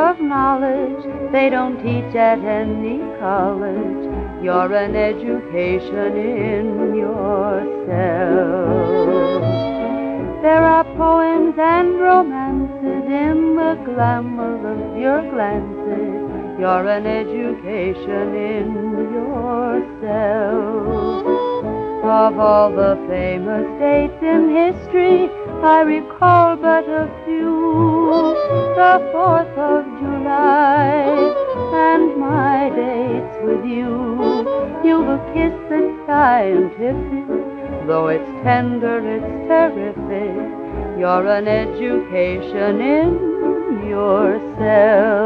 of knowledge they don't teach at any college. You're an education in yourself. There are poems and romances in the glamour of your glances. You're an education in yourself. Of all the famous dates in history, I recall but a few. The 4th of July and my dates with you. You've a kiss that's scientific, though it's tender, it's terrific. You're an education in yourself.